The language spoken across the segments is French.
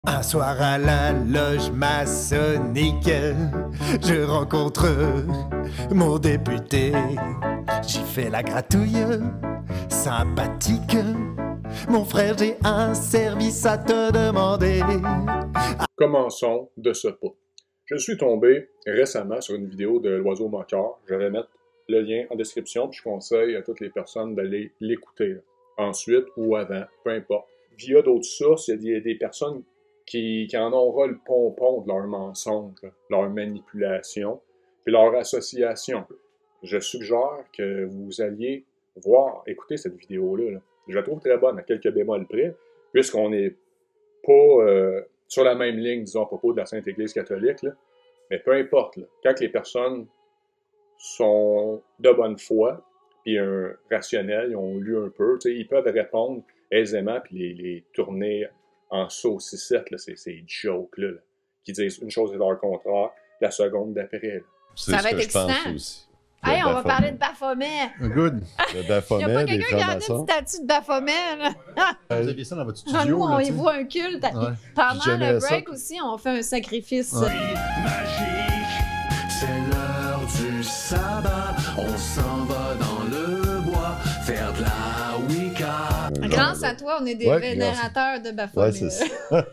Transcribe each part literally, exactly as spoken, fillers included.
Un soir à la loge maçonnique, je rencontre mon député. J'y fais la gratouille, sympathique. Mon frère, j'ai un service à te demander. Commençons de ce pas. Je suis tombé récemment sur une vidéo de l'Oiseau Moqueur. Je vais mettre le lien en description, puis je conseille à toutes les personnes d'aller l'écouter ensuite ou avant, peu importe. Via d'autres sources, il y a des, des personnes qui, qui en ont ras le pompon de leurs mensonges, leur manipulation, puis leur association. Je suggère que vous alliez voir, écouter cette vidéo-là. Là. Je la trouve très bonne, à quelques bémols près, puisqu'on n'est pas euh, sur la même ligne, disons, à propos de la Sainte Église catholique, là. Mais peu importe, là, quand les personnes sont de bonne foi, puis un rationnel, ils ont lu un peu, ils peuvent répondre aisément, puis les, les tourner en saucissette, c'est ces jokes-là, là, qui disent une chose et leur contraire, la seconde d'après. Ça va être excitant. Hey, on va parler de Baphomet. Good. Le Baphomet, il n'y a pas des quelqu'un qui a une statue de Baphomet. Là. Vous aviez ça dans votre studio? Nous, on là, y voit un culte. Ouais. Pendant le break ça. Aussi, on fait un sacrifice. Ouais. Magique, c'est l'heure du sabbat. On s'en va dans le bois faire de la Wicca. Grâce à toi, on est des ouais, vénérateurs de Baphomet. Ouais, c'est ça.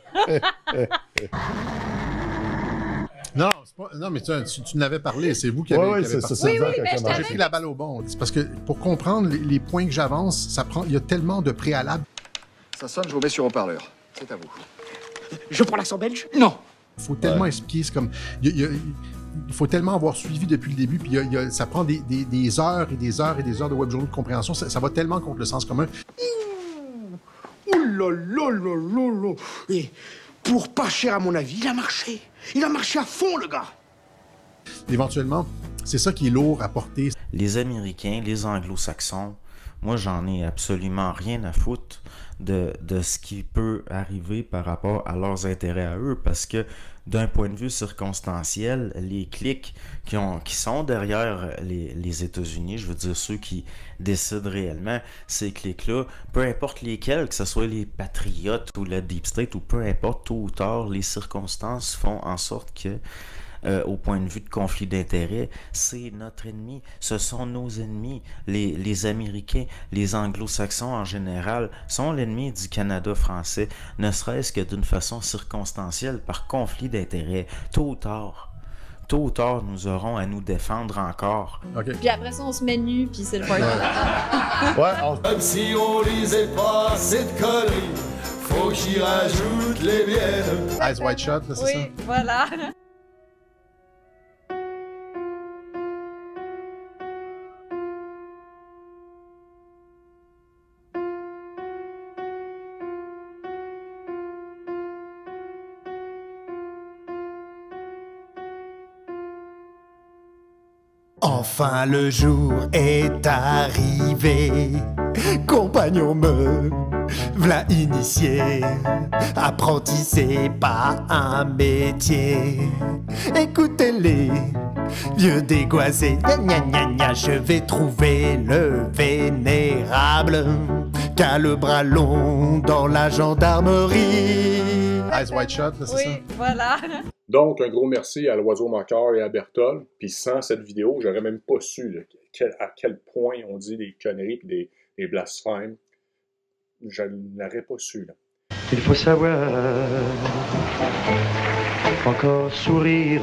Non, pas, non, mais tu, tu, tu n'avais parlé, c'est vous qui avez, ouais, qui avez parlé. Oui, oui, mais j'ai pris la balle au bon. C'est parce que pour comprendre les, les points que j'avance, ça prend, il y a tellement de préalables. Ça sonne, je vous mets sur haut-parleur. C'est à vous. Je prends l'accent belge? Non. Il faut tellement ouais. expliquer, c'est comme... Il, y a, il faut tellement avoir suivi depuis le début, puis il y a, il y a, ça prend des, des, des heures et des heures et des heures de web journaux de compréhension. Ça, ça va tellement contre le sens commun. Ouh là là là là là. Et pour pas cher à mon avis, il a marché. Il a marché à fond, le gars. Éventuellement, c'est ça qui est lourd à porter. Les Américains, les Anglo-Saxons, moi, j'en ai absolument rien à foutre de, de ce qui peut arriver par rapport à leurs intérêts à eux, parce que d'un point de vue circonstanciel, les clics qui, ont, qui sont derrière les, les États-Unis, je veux dire ceux qui décident réellement, ces clics-là, peu importe lesquels, que ce soit les patriotes ou le Deep State, ou peu importe, tôt ou tard, les circonstances font en sorte que Euh, au point de vue de conflit d'intérêts, c'est notre ennemi, ce sont nos ennemis. Les, les Américains, les Anglo-Saxons en général, sont l'ennemi du Canada français, ne serait-ce que d'une façon circonstancielle, par conflit d'intérêts. Tôt ou tard, tôt ou tard, nous aurons à nous défendre encore. Okay. Puis après ça, on se met nu, puis c'est le point. Ouais, on... Comme si on lisait pas cette connerie, faut que j'y rajoute les miennes. Eyes Wide Shut, là, c'est oui, ça? Oui, voilà. Enfin le jour est arrivé, compagnon me v'là initié. Apprenti c'est pas un métier, écoutez-les, vieux dégoisés. Gna gna gna, je vais trouver le vénérable qu'a le bras long dans la gendarmerie. Eyes Wide Shut, là, c'est oui, ça? Oui, voilà. Donc, un gros merci à l'Oiseau Moqueur et à Bertol. Puis sans cette vidéo, j'aurais même pas su là, quel, à quel point on dit des conneries et des, des blasphèmes. Je n'aurais pas su. Là. Il faut savoir encore sourire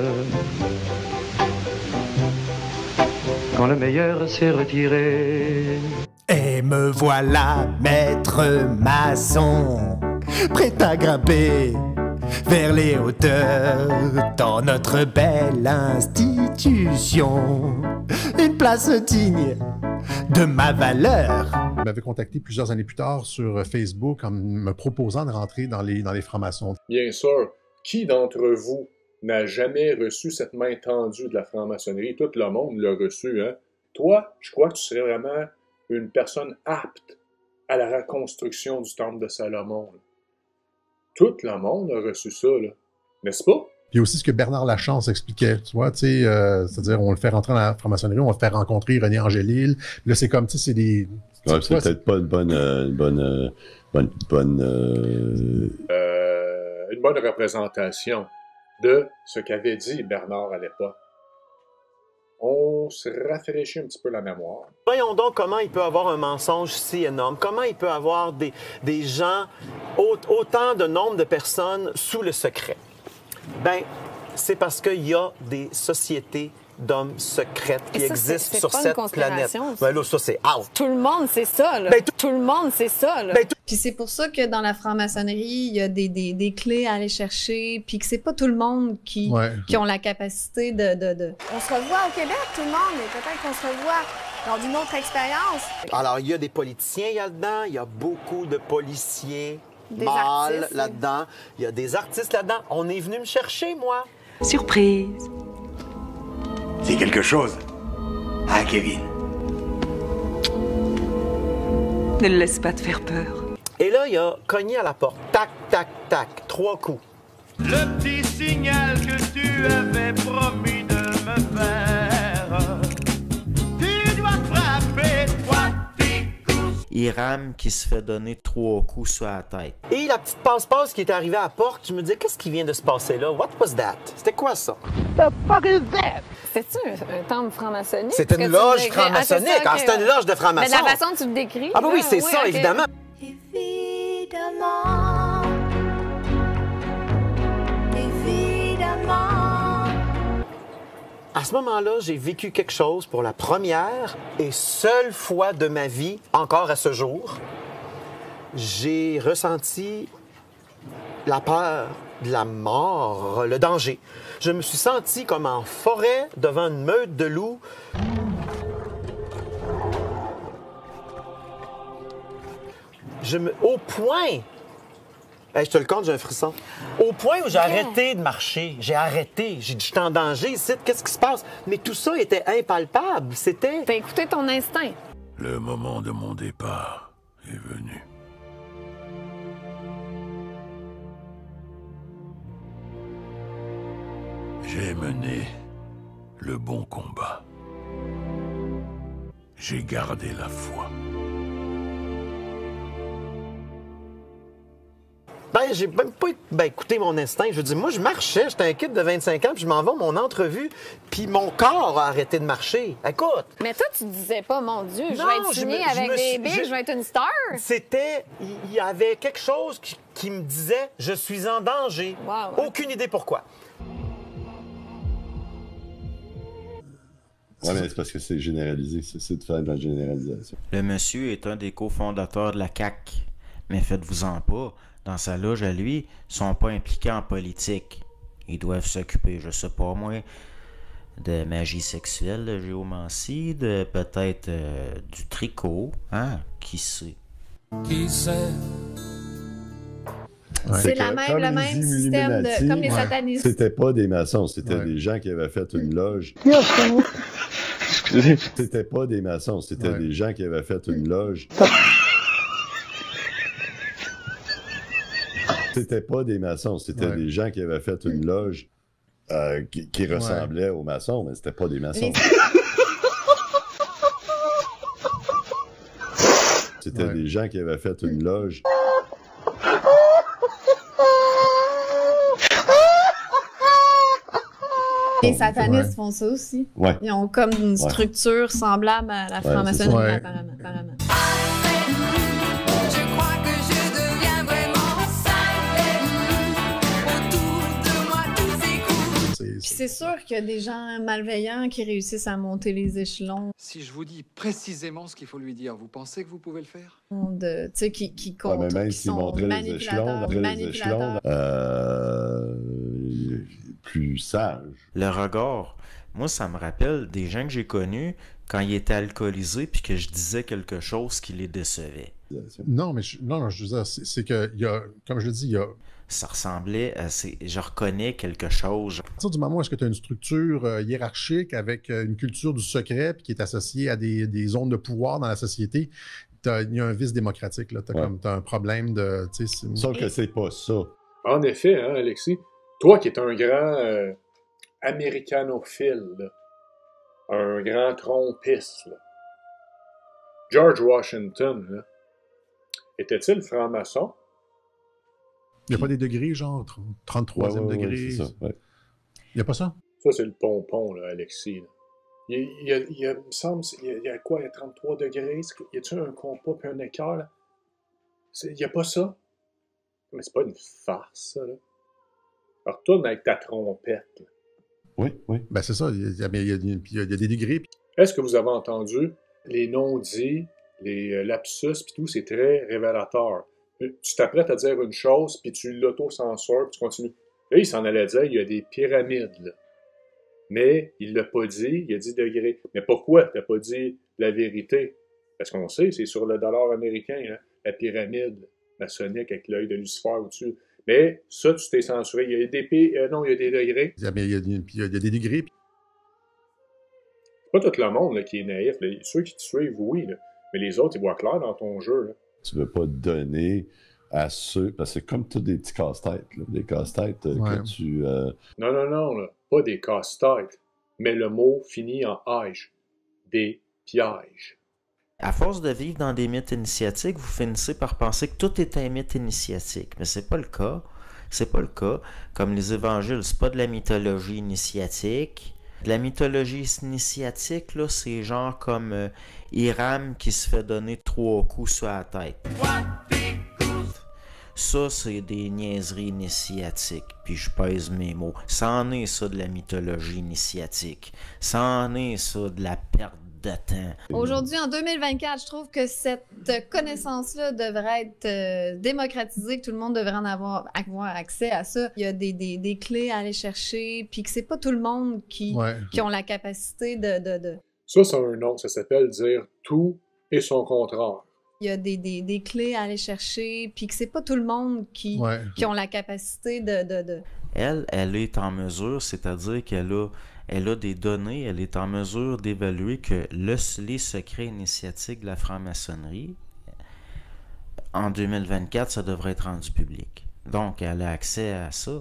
quand le meilleur s'est retiré. Et me voilà, maître maçon, prêt à grimper vers les hauteurs dans notre belle institution. Une place digne de ma valeur. Il m'avait contacté plusieurs années plus tard sur Facebook en me proposant de rentrer dans les, dans les francs-maçons. Bien sûr, qui d'entre vous n'a jamais reçu cette main tendue de la franc-maçonnerie? Tout le monde l'a reçu, hein? Toi, je crois que tu serais vraiment une personne apte à la reconstruction du temple de Salomon. Là. Tout le monde a reçu ça, là. N'est-ce pas? Puis aussi ce que Bernard Lachance expliquait, tu vois, tu sais, euh, c'est-à-dire on le fait rentrer dans la franc-maçonnerie, on va faire rencontrer René Angélil. Là, c'est comme, tu sais, c'est des... Ouais, c'est peut-être pas une bonne... Euh, une bonne, euh, bonne, bonne euh... Euh... bonne représentation de ce qu'avait dit Bernard à l'époque. On se rafraîchit un petit peu la mémoire. Voyons donc comment il peut avoir un mensonge si énorme, comment il peut avoir des, des gens, autant de nombre de personnes sous le secret. Ben, c'est parce qu'il y a des sociétés d'hommes secrètes qui ça, existent c'est, sur c'est cette pas une planète. Ben là, ça, c'est out. Tout le monde, c'est ça, là. Ben, tout... tout le monde, c'est ça, là. Ben, tout... Puis c'est pour ça que dans la franc-maçonnerie, il y a des, des, des clés à aller chercher, puis que c'est pas tout le monde qui, Ouais. qui ont la capacité de, de, de... On se revoit au Québec, tout le monde, et peut-être qu'on se revoit dans une autre expérience. Alors, il y a des politiciens là-dedans, il y a beaucoup de policiers Des mâles artistes, là-dedans, il y a des artistes là-dedans. On est venu me chercher, moi. Surprise. C'est quelque chose. Ah, Kevin. Ne le laisse pas te faire peur. Et là, il a cogné à la porte. Tac, tac, tac. Trois coups. Le petit signal que tu avais promis de me faire. Tu dois frapper trois petits coups. Hiram qui se fait donner trois coups sur la tête. Et la petite passe-passe qui est arrivée à la porte, je me disais, qu'est-ce qui vient de se passer là? What was that? C'était quoi ça? The fuck is that? C'était-tu un, un temple franc-maçonnique? C'était une loge franc-maçonnique. Ah, ah, c'était une loge de franc-maçon. Mais de la façon dont tu le décris. Ah, bah oui, là, c'est oui, ça, okay. évidemment. Évidemment. Évidemment. À ce moment-là, j'ai vécu quelque chose pour la première et seule fois de ma vie, encore à ce jour. J'ai ressenti la peur de la mort, le danger. Je me suis senti comme en forêt devant une meute de loups. Je me... Au point... Hey, je te le compte, j'ai un frisson. Au point où j'ai yeah. arrêté de marcher. J'ai arrêté. J'ai dit, je suis en danger ici. Qu'est-ce qui se passe? Mais tout ça était impalpable. C'était... T'as écouté ton instinct. Le moment de mon départ est venu. J'ai mené le bon combat. J'ai gardé la foi. Ben, j'ai même pas ben, écouté mon instinct. Je veux dire, moi, je marchais, j'étais un kid de vingt-cinq ans, puis je m'en vais à mon entrevue, puis mon corps a arrêté de marcher. Écoute! Mais toi, tu disais pas, mon Dieu, je non, vais être signée avec des suis, bigs, je, je vais être une star. C'était... Il y avait quelque chose qui, qui me disait, je suis en danger. Wow, ouais. Aucune idée pourquoi. Oui, mais c'est parce que c'est généralisé. C'est de faire de la généralisation. Le monsieur est un des cofondateurs de la C A Q. Mais faites-vous-en pas. Dans sa loge à lui, ils sont pas impliqués en politique. Ils doivent s'occuper, je sais pas moi, de magie sexuelle, de géomancie, de peut-être euh, du tricot, hein? Qui sait? Qui sait? Ouais. C'est la même, le même système de, comme les ouais. satanistes. C'était pas des maçons, c'était ouais. des gens qui avaient fait une loge. Excusez. C'était pas des maçons, c'était ouais. des gens qui avaient fait une loge. C'était pas des maçons, c'était ouais. des gens qui avaient fait une loge euh, qui, qui ressemblait ouais. aux maçons, mais c'était pas des maçons. Les... C'était ouais. des gens qui avaient fait une loge. Les satanistes ouais. font ça aussi. Ouais. Ils ont comme une structure ouais. semblable à la franc-maçonnerie, ouais, apparemment. apparemment. Puis c'est sûr qu'il y a des gens malveillants qui réussissent à monter les échelons. Si je vous dis précisément ce qu'il faut lui dire, vous pensez que vous pouvez le faire? De, tu sais, qui, qui comptent, ouais, mais même qui s'ils sont montraient les échelons, les échelons euh, plus sages. Le regard, moi, ça me rappelle des gens que j'ai connus quand ils étaient alcoolisés puis que je disais quelque chose qui les décevait. Non, mais je, non, non, je veux dire, c'est que, il y a, comme je le dis, il y a... Ça ressemblait à... Ces, je reconnais quelque chose. À partir du moment où est-ce que tu as une structure euh, hiérarchique avec euh, une culture du secret puis qui est associée à des, des zones de pouvoir dans la société, il y a un vice démocratique. Tu as ouais. un problème de... Sauf que c'est pas ça. En effet, hein, Alexis, toi qui es un grand euh, américanophile, là, un grand trompiste, là, George Washington, là, était-il franc-maçon? Il n'y a pas des degrés, genre trente-troisième ouais, ouais, degré? Ouais, c'est ça, ouais. Il n'y a pas ça? Ça, c'est le pompon, là, Alexis. Là. Il, il, il, il, il me semble, il y, a, il y a quoi, il y a trente-trois degrés? Y a-tu un compas puis un écart, là? Il n'y a pas ça? Mais c'est pas une farce, ça, là. Alors, retourne avec ta trompette, là. Oui, oui. Ben, c'est ça. Il y a, il y a, il y a des degrés. Puis... Est-ce que vous avez entendu les non-dits, les lapsus, puis tout, c'est très révélateur. Tu t'apprêtes à dire une chose, puis tu l'auto-censures, puis tu continues. Là, il s'en allait dire, il y a des pyramides, là. Mais il l'a pas dit, il a dit degrés. Mais pourquoi t'as pas dit la vérité? Parce qu'on sait, c'est sur le dollar américain, hein, la pyramide maçonnique avec l'œil de Lucifer au-dessus. Mais ça, tu t'es censuré. Il y a des p... euh, non, il y a des degrés. Il y a, il y a, il y a des degrés. Puis... C'est pas tout le monde là, qui est naïf. Là. Ceux qui te suivent, oui. Là. Mais les autres, ils voient clair dans ton jeu. Là. Tu veux pas donner à ceux... Parce que c'est comme tous des petits casse-têtes. Là. Des casse-têtes euh, ouais. que tu... Euh... Non, non, non. Là. Pas des casse-têtes. Mais le mot finit en « age ». Des pièges. À force de vivre dans des mythes initiatiques, vous finissez par penser que tout est un mythe initiatique. Mais c'est pas le cas. C'est pas le cas. Comme les évangiles, c'est pas de la mythologie initiatique. De la mythologie initiatique, là, c'est genre comme euh, Hiram qui se fait donner trois coups sur la tête. Ça, c'est des niaiseries initiatiques. Puis je pèse mes mots. Ça en est ça de la mythologie initiatique. Ça en est ça de la perte de temps. Aujourd'hui, en deux mille vingt-quatre, je trouve que cette connaissance-là devrait être euh, démocratisée, que tout le monde devrait en avoir, avoir accès à ça. Il y a des, des, des clés à aller chercher, puis que c'est pas tout le monde qui, ouais. qui ont la capacité de, de, de... Ça, c'est un nom. Ça s'appelle dire tout et son contraire. Il y a des, des, des clés à aller chercher, puis que c'est pas tout le monde qui, ouais. qui ont la capacité de, de, de... Elle, elle est en mesure, c'est-à-dire qu'elle a, elle a des données, elle est en mesure d'évaluer que le, les secrets initiatiques de la franc-maçonnerie, en deux mille vingt-quatre, ça devrait être rendu public. Donc, elle a accès à ça.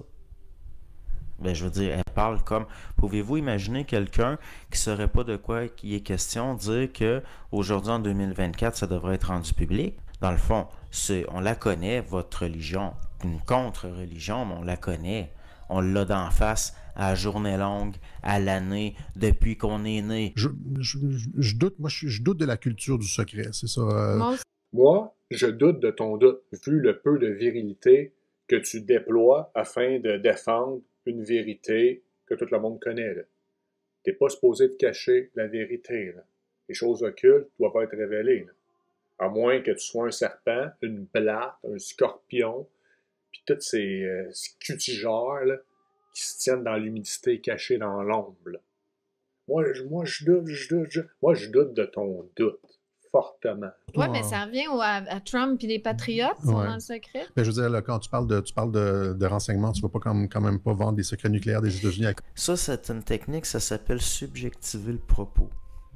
Ben, je veux dire, elle parle comme... Pouvez-vous imaginer quelqu'un qui ne saurait pas de quoi il est question, dire qu'aujourd'hui, en deux mille vingt-quatre, ça devrait être rendu public? Dans le fond, c'est, on la connaît, votre religion. Une contre-religion, mais on la connaît. On l'a d'en face à la journée longue, à l'année, depuis qu'on est né. Je, je, je doute, moi, je, je doute de la culture du secret, c'est ça. Euh... Moi, moi, je doute de ton doute, vu le peu de virilité que tu déploies afin de défendre une vérité que tout le monde connaît. Tu n'es pas supposé te cacher la vérité. Là. Les choses occultes doivent être révélées. Là. À moins que tu sois un serpent, une blatte, un scorpion, puis tous ces, euh, ces cutigères là, qui se tiennent dans l'humidité cachée dans l'ombre. Moi, je, moi, je doute, je doute, je, moi, je doute de ton doute. Fortement. Oui, mais ça revient au, à, à Trump et les patriotes, sont ouais. dans le secret. Ben, je veux dire, là, quand tu parles de, tu parles de, de renseignements, tu ne vas pas quand, quand même pas vendre des secrets nucléaires des États-Unis. À... Ça, c'est une technique, ça s'appelle subjectiver le propos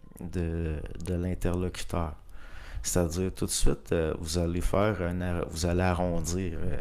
de, de l'interlocuteur. C'est-à-dire, tout de suite, euh, vous allez faire un, vous allez arrondir, euh,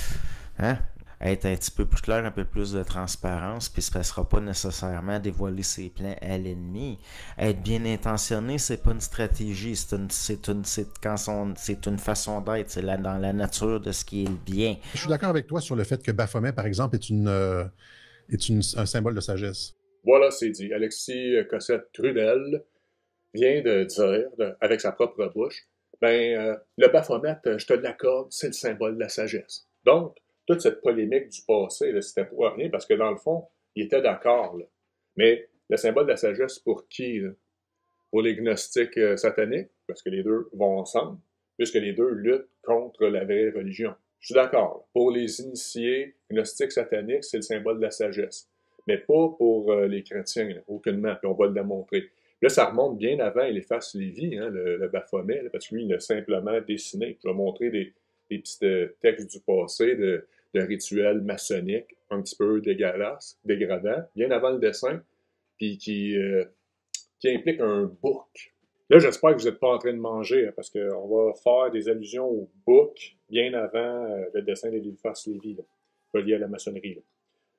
hein? Être un petit peu plus clair, un peu plus de transparence, puis ça ne sera pas nécessairement dévoiler ses plans à l'ennemi. Être bien intentionné, c'est pas une stratégie, c'est une, c'est une, c'est quand son, c'est une façon d'être, c'est là, dans la nature de ce qui est le bien. Je suis d'accord avec toi sur le fait que Baphomet, par exemple, est, une, euh, est une, un symbole de sagesse. Voilà, c'est dit. Alexis Cossette-Trudel vient de dire, de, avec sa propre bouche, ben, euh, le Baphomet, je te l'accorde, c'est le symbole de la sagesse. Donc, toute cette polémique du passé, là, c'était pour rien, parce que dans le fond, il était d'accord. Là. Mais le symbole de la sagesse, pour qui? Là? Pour les gnostiques euh, sataniques, parce que les deux vont ensemble, puisque les deux luttent contre la vraie religion. Je suis d'accord. Pour les initiés gnostiques sataniques, c'est le symbole de la sagesse. Mais pas pour euh, les chrétiens, là, aucunement, puis on va le démontrer. Là, ça remonte bien avant Eliphas Lévi, hein, le, le Baphomet, là, parce que lui, il a simplement dessiné. Je vais montrer des, des petits euh, textes du passé, de de rituels maçonniques un petit peu dégueulasses, dégradants, bien avant le dessin, puis qui, euh, qui implique un book. Là, j'espère que vous n'êtes pas en train de manger, hein, parce qu'on va faire des allusions au book bien avant euh, le dessin d'Eliphas Lévi, relié à la maçonnerie. Là.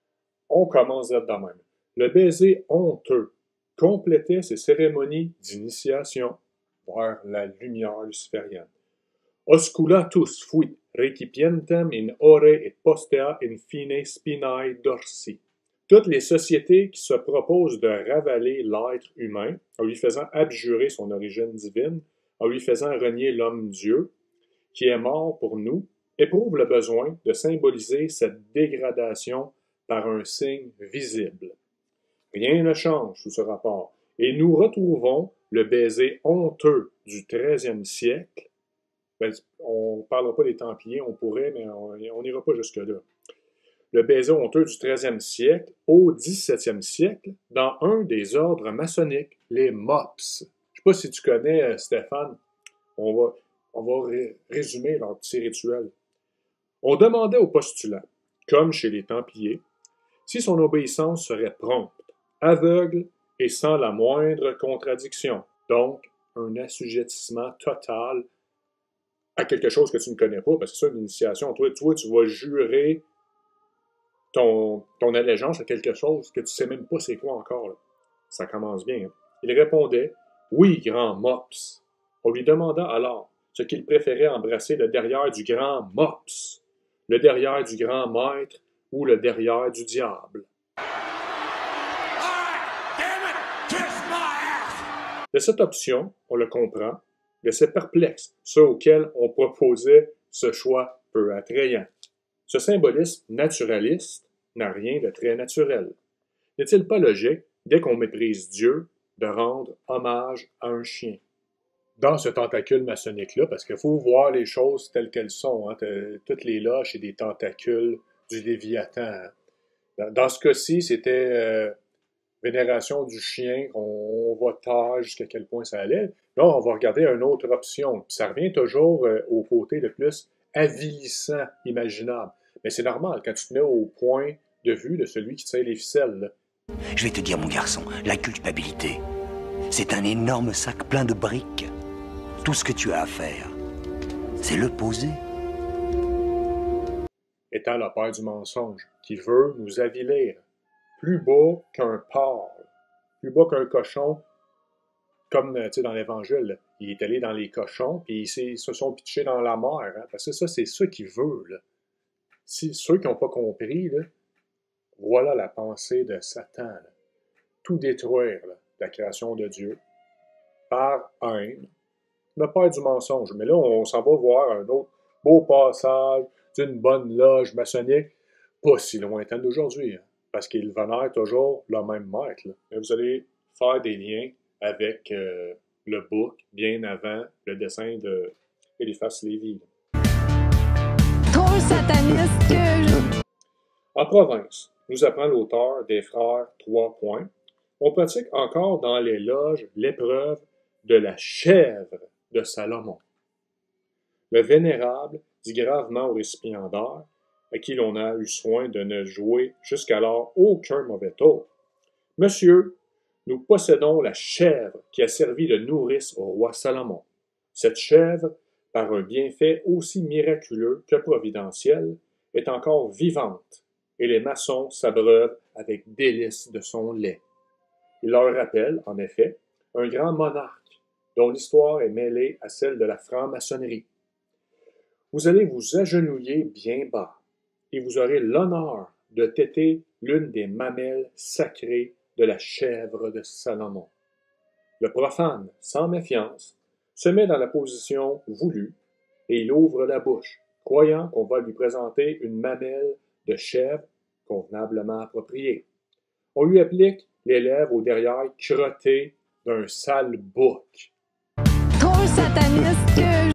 On commence là de même. Le baiser honteux complétait ses cérémonies d'initiation vers la lumière luciférienne. Osculatus fuit recipientem in ore et postea in fine spinae dorsi. Toutes les sociétés qui se proposent de ravaler l'être humain en lui faisant abjurer son origine divine, en lui faisant renier l'homme-dieu, qui est mort pour nous, éprouvent le besoin de symboliser cette dégradation par un signe visible. Rien ne change sous ce rapport, et nous retrouvons le baiser honteux du treizième siècle. Ben, on ne parlera pas des Templiers, on pourrait, mais on n'ira pas jusque-là. Le baiser honteux du treizième siècle au dix-septième siècle dans un des ordres maçonniques, les Mops. Je ne sais pas si tu connais, Stéphane, on va, on va ré résumer leur petit rituel. On demandait au postulant, comme chez les Templiers, si son obéissance serait prompte, aveugle et sans la moindre contradiction. Donc, un assujettissement total à quelque chose que tu ne connais pas, parce que c'est ça, une initiation. Toi, toi tu vas jurer ton, ton allégeance à quelque chose que tu ne sais même pas c'est quoi encore. Là. Ça commence bien. Hein? Il répondait « Oui, grand Mops ». On lui demanda alors ce qu'il préférait embrasser le derrière du grand Mops, le derrière du grand maître ou le derrière du diable. De cette option, on le comprend, laissait perplexe ceux auxquels on proposait ce choix peu attrayant. Ce symbolisme naturaliste n'a rien de très naturel. N'est-il pas logique, dès qu'on méprise Dieu, de rendre hommage à un chien? Dans ce tentacule maçonnique-là, parce qu'il faut voir les choses telles qu'elles sont, hein, toutes les loges, c'est des tentacules du Léviathan. Hein. Dans, dans ce cas-ci, c'était euh, vénération du chien, on, on va taire jusqu'à quel point ça allait. Là, on va regarder une autre option. Puis ça revient toujours euh, au côté le plus avilissant imaginable. Mais c'est normal, quand tu te mets au point de vue de celui qui tire les ficelles. Là. Je vais te dire, mon garçon, la culpabilité, c'est un énorme sac plein de briques. Tout ce que tu as à faire, c'est le poser. Étant la peur du mensonge, qui veut nous avilir, plus bas qu'un porc, plus bas qu'un cochon, comme dans l'Évangile, il est allé dans les cochons, puis ils se sont pitchés dans la mer, hein, parce que ça, c'est ça qu'il veut. Là. Si, ceux qui n'ont pas compris, là, voilà la pensée de Satan. Là. Tout détruire, là, la création de Dieu, par haine, la peur du mensonge. Mais là, on s'en va voir un autre beau passage d'une bonne loge maçonnique, pas si lointain d'aujourd'hui, hein, parce qu'il vénère toujours le même maître. Là. Et vous allez faire des liens avec euh, le book bien avant le dessin de Eliphas Lévy. Trop sataniste que je... En province, nous apprend l'auteur des frères Trois Points, on pratique encore dans les loges l'épreuve de la chèvre de Salomon. Le vénérable dit gravement au récipiendaire, à qui l'on a eu soin de ne jouer jusqu'alors aucun mauvais tour. « Monsieur, nous possédons la chèvre qui a servi de nourrice au roi Salomon. Cette chèvre, par un bienfait aussi miraculeux que providentiel, est encore vivante, et les maçons s'abreuvent avec délice de son lait. Il leur rappelle, en effet, un grand monarque, dont l'histoire est mêlée à celle de la franc-maçonnerie. Vous allez vous agenouiller bien bas, et vous aurez l'honneur de téter l'une des mamelles sacrées de la chèvre de Salomon. Le profane, sans méfiance, se met dans la position voulue, et il ouvre la bouche, croyant qu'on va lui présenter une mamelle de chèvre convenablement appropriée. On lui applique les lèvres au derrière crotté d'un sale bouc. Trop sataniste que...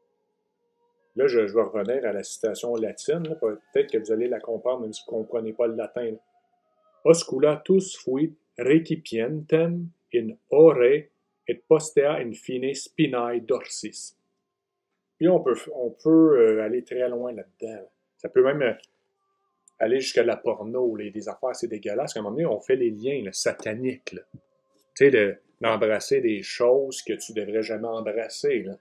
Là, je, je vais revenir à la citation latine. Peut-être que vous allez la comprendre, même si vous ne comprenez pas le latin. Là. Osculatus fuit recipientem in ore et postea in fine spinae dorsis. Puis on peut, on peut euh, aller très loin là-dedans. Là. Ça peut même euh, aller jusqu'à la porno, là, des affaires assez dégueulasses. À un moment donné, on fait les liens là, sataniques. Tu sais, de, d'embrasser des choses que tu devrais jamais embrasser. Là.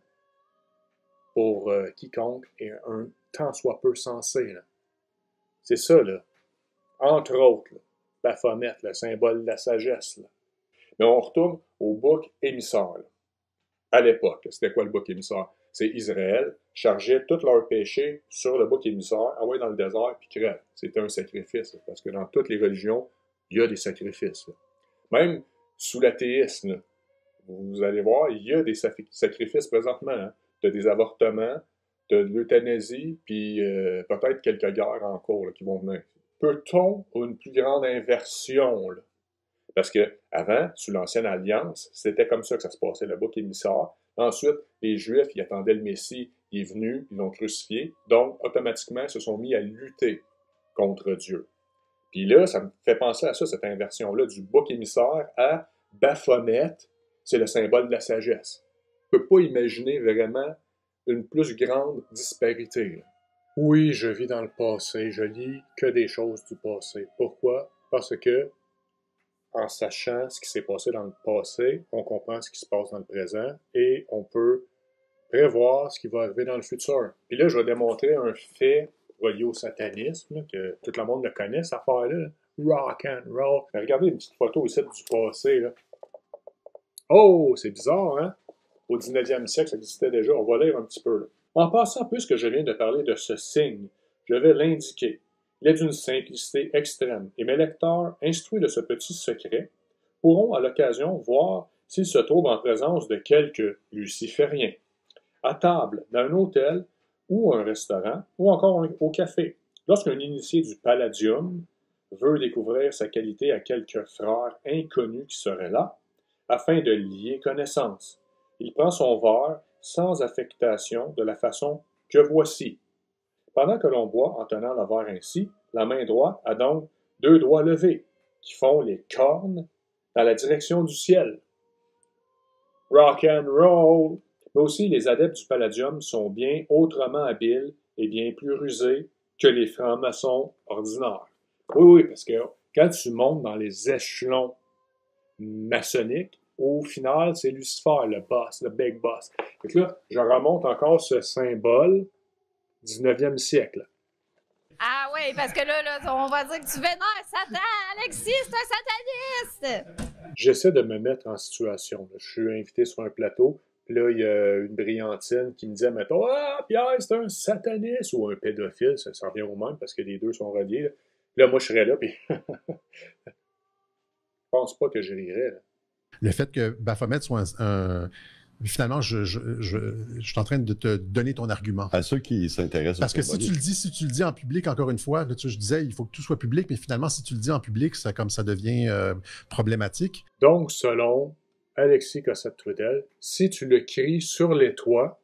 Pour euh, quiconque est un tant soit peu sensé. Là. C'est ça, là. Entre autres, là, Baphomet, le symbole de la sagesse. Là. Mais on retourne au bouc émissaire. Là. À l'époque, c'était quoi le bouc émissaire? c'est Israël chargeait tous leurs péchés sur le bouc émissaire, envoyé dans le désert, puis crève. C'était un sacrifice, parce que dans toutes les religions, il y a des sacrifices. Même sous l'athéisme, vous allez voir, il y a des sacrifices présentement. Hein. Tu as des avortements, tu as de l'euthanasie, puis euh, peut-être quelques guerres en cours là, qui vont venir. Peut-on une plus grande inversion? Là? Parce que avant, sous l'Ancienne Alliance, c'était comme ça que ça se passait, le bouc émissaire. Ensuite, les Juifs, ils attendaient le Messie, il est venu, ils l'ont crucifié, donc automatiquement, ils se sont mis à lutter contre Dieu. Puis là, ça me fait penser à ça, cette inversion-là, du bouc émissaire à Baphomet, c'est le symbole de la sagesse. On ne peut pas imaginer vraiment une plus grande disparité. Là. Oui, je vis dans le passé, je lis que des choses du passé. Pourquoi? Parce que, en sachant ce qui s'est passé dans le passé, on comprend ce qui se passe dans le présent et on peut prévoir ce qui va arriver dans le futur. Puis là, je vais démontrer un fait relié au satanisme, là, que tout le monde le connaît, cette affaire-là. Rock and roll. Regardez une petite photo ici du passé. Là. Oh, c'est bizarre, hein? Au dix-neuvième siècle, ça existait déjà. On va lire un petit peu. Là. En passant, puisque je viens de parler de ce signe, je vais l'indiquer. Il est d'une simplicité extrême, et mes lecteurs, instruits de ce petit secret, pourront à l'occasion voir s'ils se trouvent en présence de quelques lucifériens, à table, dans un hôtel, ou un restaurant, ou encore un, au café. Lorsqu'un initié du Palladium veut découvrir sa qualité à quelques frères inconnus qui seraient là, afin de lier connaissance, il prend son verre sans affectation de la façon que voici. Pendant que l'on boit en tenant le verre ainsi, la main droite a donc deux doigts levés, qui font les cornes dans la direction du ciel. Rock and roll! Mais aussi, les adeptes du Palladium sont bien autrement habiles et bien plus rusés que les francs-maçons ordinaires. Oui, oui, parce que quand tu montes dans les échelons maçonniques, au final, c'est Lucifer, le boss, le big boss. Donc là, je remonte encore ce symbole dix-neuvième siècle. Ah oui, parce que là, là, on va dire que tu vénères Satan. Alexis, c'est un sataniste! J'essaie de me mettre en situation. Je suis invité sur un plateau, puis là, il y a une brillantine qui me dit, mettons, « Ah, Pierre, c'est un sataniste! » ou un pédophile, ça, ça revient au même, parce que les deux sont reliés. Là, là moi, je serais là, puis je pense pas que je rirais, là. Le fait que Baphomet soit un... un... Finalement, je, je, je, je suis en train de te donner ton argument. À ceux qui s'intéressent. Parce que si tu le dis, si tu le dis en public, encore une fois, là, tu, je disais, il faut que tout soit public, mais finalement, si tu le dis en public, ça, comme ça devient euh, problématique. Donc, selon Alexis Cossette-Trudel, si tu le cries sur les toits,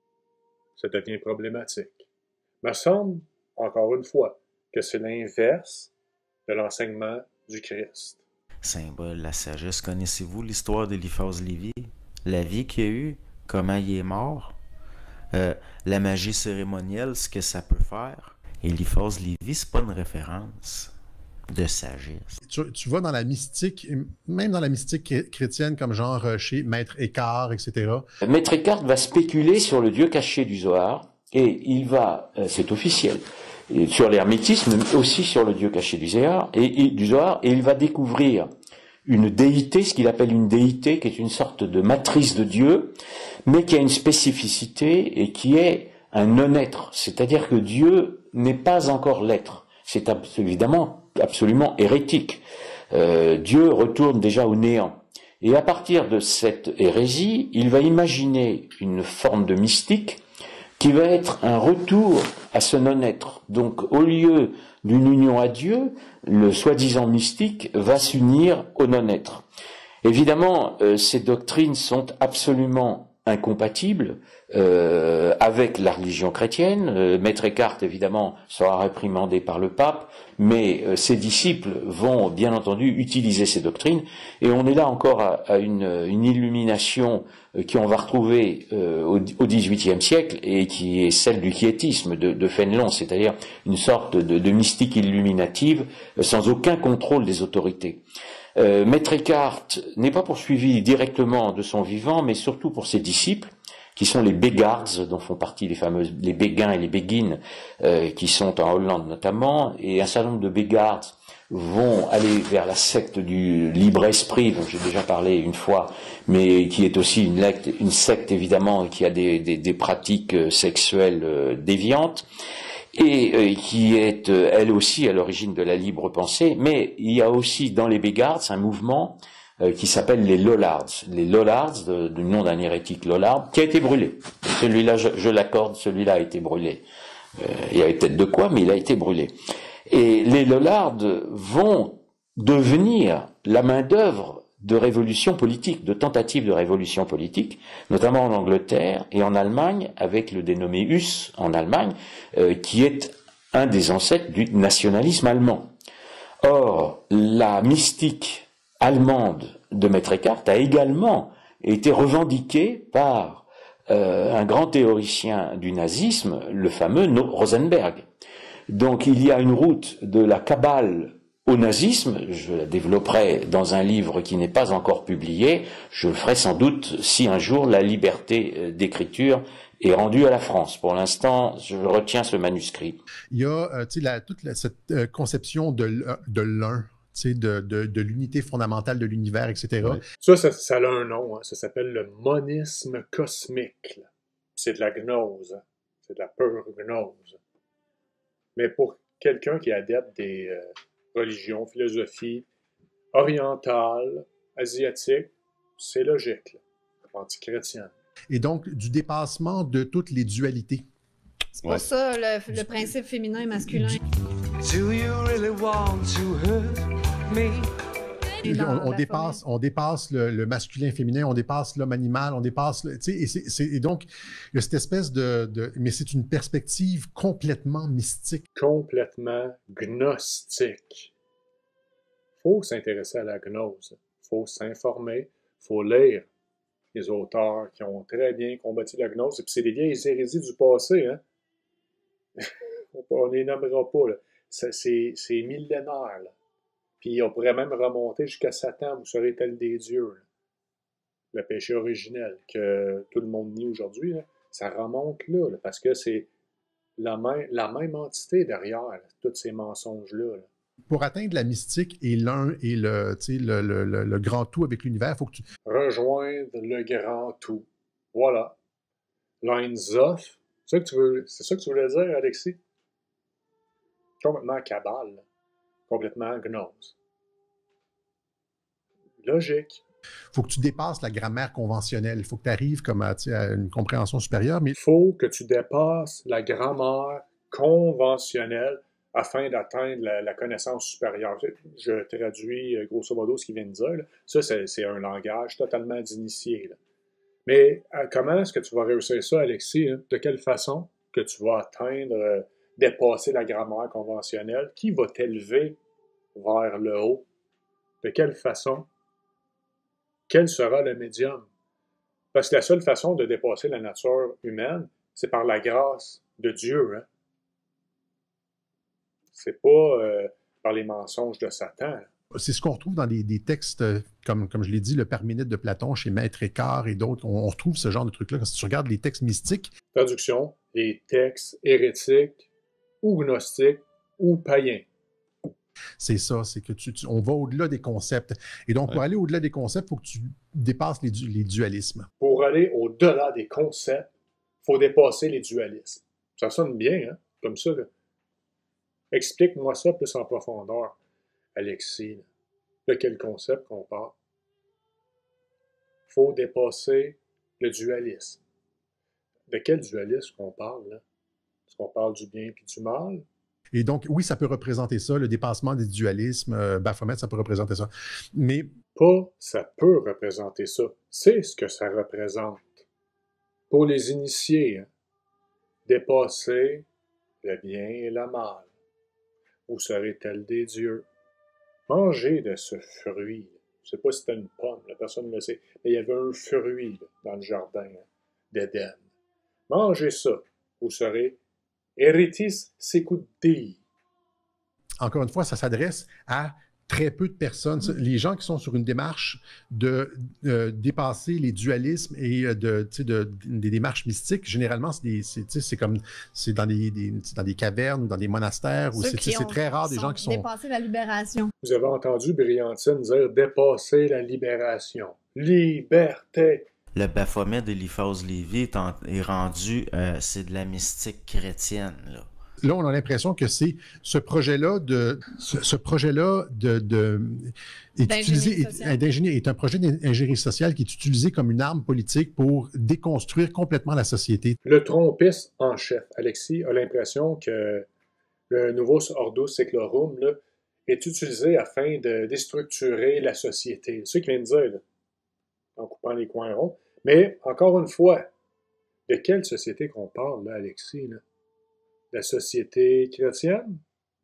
ça devient problématique. Me semble, encore une fois, que c'est l'inverse de l'enseignement du Christ. Symbole, la sagesse. Connaissez-vous l'histoire d'Eliphas Lévi? La vie qu'il a eue, comment il est mort, euh, la magie cérémonielle, ce que ça peut faire. Eliphas Lévi, c'est pas une référence de sagesse. Tu, tu vas dans la mystique, même dans la mystique chrétienne, comme genre chez Maître Eckhart, et cetera. Maître Eckhart va spéculer sur le Dieu caché du Zohar, et il va, euh, c'est officiel, et sur l'hermétisme, mais aussi sur le Dieu caché du Zohar, et, et, du Zohar, et il va découvrir une déité, ce qu'il appelle une déité, qui est une sorte de matrice de Dieu, mais qui a une spécificité et qui est un non-être. C'est-à-dire que Dieu n'est pas encore l'être. C'est évidemment absolument hérétique. Euh, Dieu retourne déjà au néant. Et à partir de cette hérésie, il va imaginer une forme de mystique qui va être un retour à ce non-être. Donc, au lieu d'une union à Dieu, le soi-disant mystique va s'unir au non-être. Évidemment, euh, ces doctrines sont absolument incompatibles euh, avec la religion chrétienne. Euh, Maître Eckhart, évidemment, sera réprimandé par le pape, mais euh, ses disciples vont, bien entendu, utiliser ces doctrines. Et on est là encore à, à une, une illumination euh, qui on va retrouver euh, au, au dix-huitième siècle et qui est celle du quiétisme de, de Fénelon, c'est-à-dire une sorte de, de mystique illuminative euh, sans aucun contrôle des autorités. Euh, Maître Eckhart n'est pas poursuivi directement de son vivant, mais surtout pour ses disciples, qui sont les Beggars, dont font partie les fameuses les Béguins et les Béguines, euh, qui sont en Hollande notamment, et un certain nombre de Beggars vont aller vers la secte du libre-esprit, dont j'ai déjà parlé une fois, mais qui est aussi une, lecte, une secte évidemment qui a des, des, des pratiques sexuelles déviantes, et euh, qui est euh, elle aussi à l'origine de la libre pensée. Mais il y a aussi dans les Beggars un mouvement euh, qui s'appelle les Lollards. Les Lollards, de, du nom d'un hérétique Lollard, qui a été brûlé. Celui-là, je, je l'accorde, celui-là a été brûlé. Euh, il y avait peut-être de quoi, mais il a été brûlé. Et les Lollards vont devenir la main-d'œuvre de révolution politique, de tentatives de révolution politique, notamment en Angleterre et en Allemagne, avec le dénommé Huss en Allemagne, euh, qui est un des ancêtres du nationalisme allemand. Or, la mystique allemande de Maître Eckhart a également été revendiquée par euh, un grand théoricien du nazisme, le fameux Rosenberg. Donc il y a une route de la Kabbale au nazisme, je la développerai dans un livre qui n'est pas encore publié, je le ferai sans doute si un jour la liberté d'écriture est rendue à la France. Pour l'instant, je retiens ce manuscrit. Il y a euh, la, toute la, cette euh, conception de, de l'un, de, de, de l'unité fondamentale de l'univers, et cetera. Ouais. Ça, ça, ça a un nom, hein. Ça s'appelle le monisme cosmique. C'est de la gnose, hein. C'est de la pure gnose. Mais pour quelqu'un qui est adepte des euh, religions, philosophies orientales, asiatiques, c'est logique, là, anti-chrétienne. Et donc, du dépassement de toutes les dualités. C'est pour ouais. ça le, le principe féminin et masculin. Do you really want to hurt me? On, on, dépasse, on dépasse le, le masculin féminin, on dépasse l'homme animal, on dépasse... Le, et, c'est, c'est, et donc, il y a cette espèce de... de mais c'est une perspective complètement mystique. Complètement gnostique. Il faut s'intéresser à la gnose. Il faut s'informer. Il faut lire les auteurs qui ont très bien combattu la gnose. Et puis c'est des vieilles hérésies du passé. Hein? On ne les nommera pas. Là. C'est, c'est, c'est millénaire. Là. Puis on pourrait même remonter jusqu'à Satan, vous serez tel des dieux. Là. Le péché originel que tout le monde nie aujourd'hui, là, ça remonte là, là, parce que c'est la même, la même entité derrière là, tous ces mensonges-là. Là. Pour atteindre la mystique et l'un et le, le, le, le, le grand tout avec l'univers, il faut que tu... Rejoindre le grand tout. Voilà. Lines off. C'est ça que tu veux, c'est ça que tu voulais dire, Alexis? Complètement cabale. Là. Complètement gnose. Logique. Il faut que tu dépasses la grammaire conventionnelle. Il faut que tu arrives comme à, à une compréhension supérieure. Mais il faut que tu dépasses la grammaire conventionnelle afin d'atteindre la, la connaissance supérieure. Je traduis grosso modo ce qu'il vient de dire. Là. Ça, c'est, c'est un langage totalement d'initié. Là. Mais euh, comment est-ce que tu vas réussir ça, Alexis? Hein? De quelle façon que tu vas atteindre... Euh, dépasser la grammaire conventionnelle, qui va t'élever vers le haut? De quelle façon? Quel sera le médium? Parce que la seule façon de dépasser la nature humaine, c'est par la grâce de Dieu. Hein? C'est pas euh, par les mensonges de Satan. C'est ce qu'on retrouve dans des, des textes, comme, comme je l'ai dit, le Parménide de Platon, chez Maître Eckhart et d'autres. On, on retrouve ce genre de trucs-là. Si tu regardes les textes mystiques... Traduction, les textes hérétiques, ou gnostique, ou païen. C'est ça, c'est que tu, tu, on va au-delà des concepts. Et donc, ouais. pour aller au-delà des concepts, il faut que tu dépasses les, les dualismes. Pour aller au-delà des concepts, il faut dépasser les dualismes. Ça sonne bien, hein? Comme ça. Là. Explique-moi ça plus en profondeur, Alexis. Là. De quel concept qu'on parle? Il faut dépasser le dualisme. De quel dualisme qu'on parle, là? Est-ce qu'on parle du bien et du mal? Et donc, oui, ça peut représenter ça, le dépassement des dualismes. Euh, Baphomet, ça peut représenter ça. Mais... Pas ça peut représenter ça. C'est ce que ça représente. Pour les initiés, hein, dépasser le bien et le mal. Vous serez tel des dieux. Mangez de ce fruit. Je ne sais pas si c'était une pomme, la personne ne le sait. Mais il y avait un fruit là, dans le jardin hein, d'Éden. Mangez ça. Vous serez Eritis secundii. Encore une fois, ça s'adresse à très peu de personnes, les gens qui sont sur une démarche de euh, dépasser les dualismes et de, de, de, des démarches mystiques, généralement, c'est, des, c'est, c'est comme c'est dans des, des, dans des cavernes ou dans des monastères, où c'est, c'est très rare des gens qui sont... Dépasser la libération. Vous avez entendu Brillantine dire « dépasser la libération ». Liberté! Le Baphomet d'Eliphas Lévy est, en, est rendu, euh, c'est de la mystique chrétienne, là. Là, on a l'impression que c'est ce projet-là de ce, ce projet-là de, de est utilisé est, d'ingénierie est un projet d'ingénierie sociale qui est utilisé comme une arme politique pour déconstruire complètement la société. Le trompiste en chef, Alexis, a l'impression que le Novus Ordo Seclorum là, est utilisé afin de déstructurer la société. C'est ce qu'il vient de dire, là, en coupant les coins ronds. Mais, encore une fois, de quelle société qu'on parle, là, Alexis, là? La société chrétienne?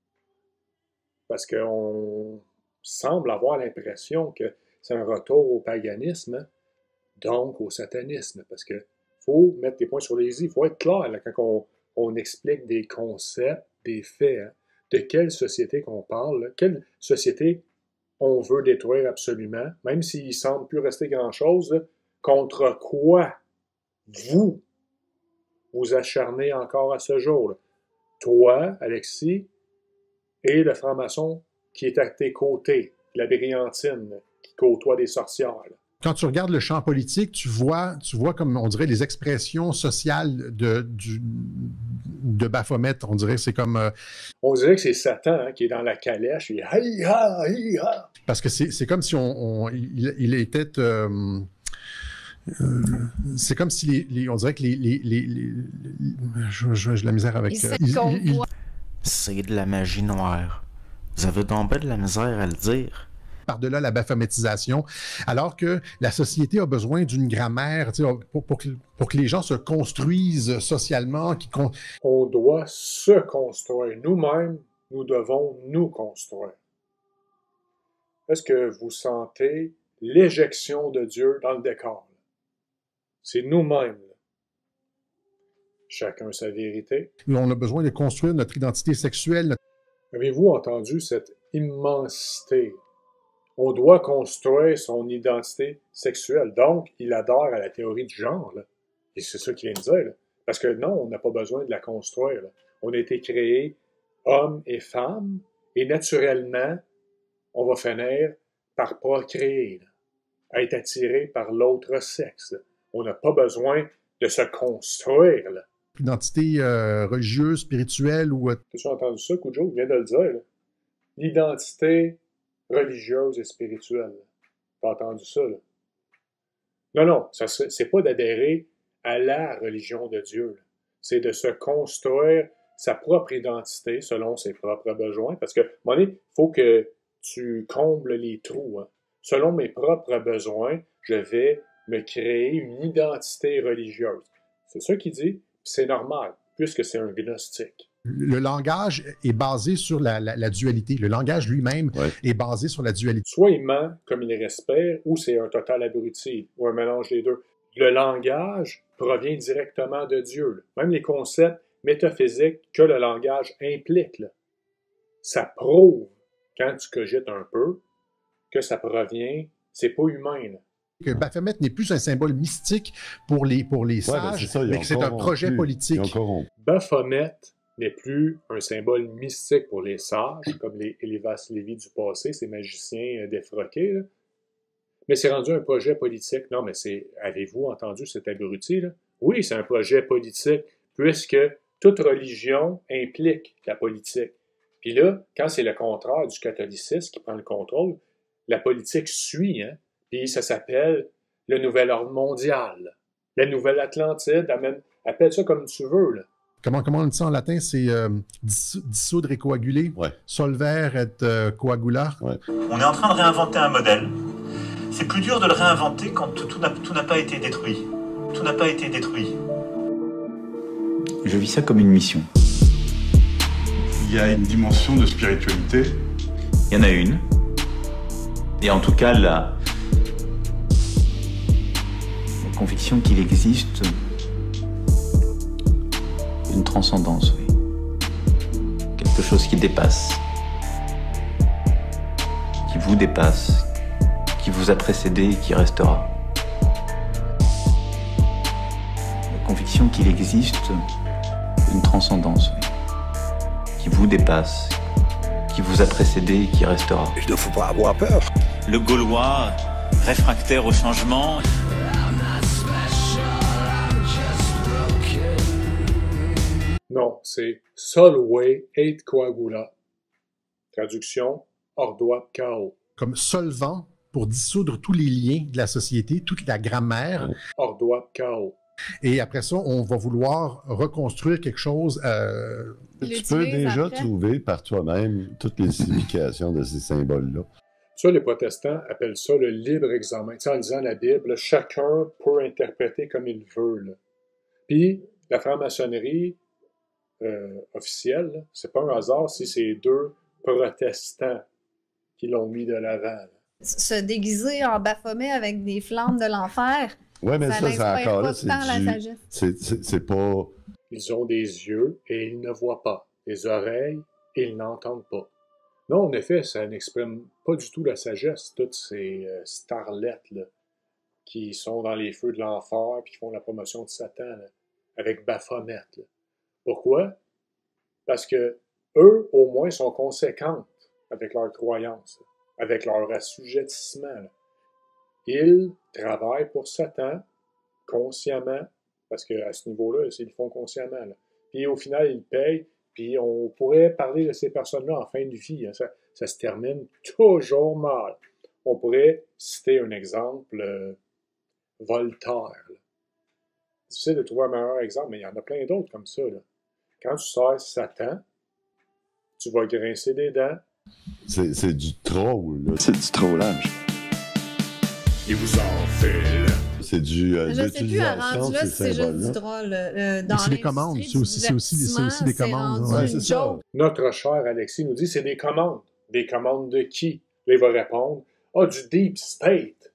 Parce qu'on semble avoir l'impression que c'est un retour au paganisme, hein? Donc au satanisme, parce que faut mettre les points sur les i, il faut être clair là, quand on, on explique des concepts, des faits, hein? De quelle société qu'on parle, là? Quelle société on veut détruire absolument, même s'il ne semble plus rester grand-chose, là, contre quoi vous vous acharnez encore à ce jour, là? Toi, Alexis, et le franc-maçon qui est à tes côtés, la Brillantine, qui côtoie des sorcières. Là. Quand tu regardes le champ politique, tu vois, tu vois comme on dirait les expressions sociales de, du, de Baphomet. On dirait que c'est comme... Euh... On dirait que c'est Satan hein, qui est dans la calèche. Et hi-ha, hi-ha. Parce que c'est, c'est comme si on, on il, il était... Euh... Euh, c'est comme si les, les, on dirait que les, les, les, les, les je, je, j'ai la misère avec euh, il, il... c'est de la magie noire. Vous avez donc bien de la misère à le dire. Par-delà la baphométisation, alors que la société a besoin d'une grammaire pour, pour, que, pour que les gens se construisent socialement. Qui con... On doit se construire. Nous-mêmes, nous devons nous construire. Est-ce que vous sentez l'éjection de Dieu dans le décor? C'est nous-mêmes. Chacun sa vérité. On a besoin de construire notre identité sexuelle. Notre... Avez-vous entendu cette immensité? On doit construire son identité sexuelle. Donc, il adhère à la théorie du genre. Là. Et c'est ça qu'il vient de dire. Là. Parce que non, on n'a pas besoin de la construire. Là. On a été créés hommes et femmes. Et naturellement, on va finir par procréer. Là, à être attiré par l'autre sexe. Là. On n'a pas besoin de se construire. Là. L'identité euh, religieuse, spirituelle ou... Tu as entendu ça, Cujo? Il vient de le dire. Là. L'identité religieuse et spirituelle. Tu as entendu ça? Là? Non, non, ça serait, c'est pas d'adhérer à la religion de Dieu. Là. C'est de se construire sa propre identité selon ses propres besoins. Parce que, à un moment donné, il faut que tu combles les trous. Hein. Selon mes propres besoins, je vais me créer une identité religieuse. C'est ça qu'il dit, c'est normal, puisque c'est un gnostique. Le langage est basé sur la, la, la dualité. Le langage lui-même ouais. est basé sur la dualité. Soit il ment comme il respire, ou c'est un total abruti, ou un mélange des deux. Le langage provient directement de Dieu. Là. Même les concepts métaphysiques que le langage implique, là, ça prouve, quand tu cogites un peu, que ça provient, c'est pas humain, là. Que Baphomet n'est plus un symbole mystique pour les, pour les ouais, sages, ben ça, mais que c'est un projet politique. Baphomet n'est plus un symbole mystique pour les sages, comme les Eliphas Lévy du passé, ces magiciens défroqués, là. Mais c'est rendu un projet politique. Non, mais c'est, avez-vous entendu cet abruti, là? Oui, c'est un projet politique, puisque toute religion implique la politique. Puis là, quand c'est le contraire du catholicisme qui prend le contrôle, la politique suit, hein? Puis ça s'appelle le nouvel ordre mondial. La nouvelle Atlantide, amène, appelle ça comme tu veux. Là. Comment, comment on dit ça en latin? C'est euh, dissoudre et coaguler. Ouais. Solver et euh, coagula. Ouais. On est en train de réinventer un modèle. C'est plus dur de le réinventer quand tout, tout, n'a, tout n'a pas été détruit. Tout n'a pas été détruit. Je vis ça comme une mission. Il y a une dimension de spiritualité. Il y en a une. Et en tout cas, la... conviction qu'il existe une transcendance, oui. Quelque chose qui dépasse. qui vous dépasse, qui vous a précédé et qui restera. La conviction qu'il existe une transcendance qui vous dépasse, qui vous a précédé et qui restera. Il ne faut pas avoir peur. Le Gaulois, réfractaire au changement. Non, c'est Solvay Eit Coagula. Traduction, Ordoi Chaos. Comme solvant pour dissoudre tous les liens de la société, toute la grammaire. Ordoi Chaos. Et après ça, on va vouloir reconstruire quelque chose. Euh... Tu peux déjà après. trouver par toi-même toutes les significations de ces symboles-là. Ça, les protestants appellent ça le libre examen. Tu sais, en lisant la Bible, là, chacun peut interpréter comme il veut. Là. Puis, la franc-maçonnerie euh, officielle, c'est pas un hasard si c'est deux protestants qui l'ont mis de l'avant. Là. Se déguiser en Baphomet avec des flammes de l'enfer. Oui, mais ça, ça c'est encore là, c'est du... C'est pas... Ils ont des yeux et ils ne voient pas. Des oreilles et ils n'entendent pas. Non, en effet, ça n'exprime pas du tout la sagesse, toutes ces euh, starlettes là, qui sont dans les feux de l'enfer et qui font la promotion de Satan là, avec Baphomet. Là. Pourquoi? Parce que eux, au moins, sont conséquentes avec leurs croyances, là, avec leur assujettissement. Là. Ils travaillent pour Satan consciemment, parce qu'à ce niveau-là, ils le font consciemment. Là. Puis au final, ils payent, puis on pourrait parler de ces personnes-là en fin de vie. Hein. Ça, ça se termine toujours mal. On pourrait citer un exemple, euh, Voltaire. Là. Difficile de trouver un meilleur exemple, mais il y en a plein d'autres comme ça. Là. Quand tu sers Satan, tu vas grincer des dents. C'est, c'est du troll, là. C'est du trollage. Il vous enfile. C'est du euh, je sais plus, à rendu là, c'est juste du drôle. Euh, dans c'est des commandes, c'est aussi, c'est aussi, c'est aussi des commandes. Ouais, c'est ça. Notre cher Alexis nous dit, c'est des commandes. Des commandes de qui? Là, il va répondre, ah, du Deep State.